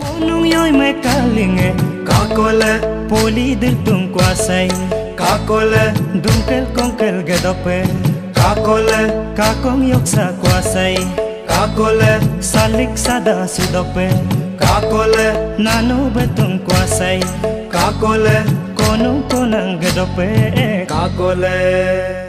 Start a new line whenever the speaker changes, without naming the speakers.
Nung yoy may kalinge kakole poli diltung kuasai kakole dungkel kongkel gedope kakole kakong yoksa kuasai kakole salik sada sudope kakole nano betung kuasai kakole konung konang gedope kakole